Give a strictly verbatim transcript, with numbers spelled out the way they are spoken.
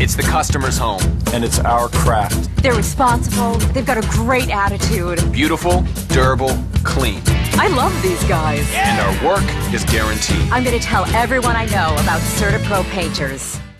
It's the customer's home. And it's our craft. They're responsible. They've got a great attitude. Beautiful, durable, clean. I love these guys. And our work is guaranteed. I'm going to tell everyone I know about CertaPro Painters.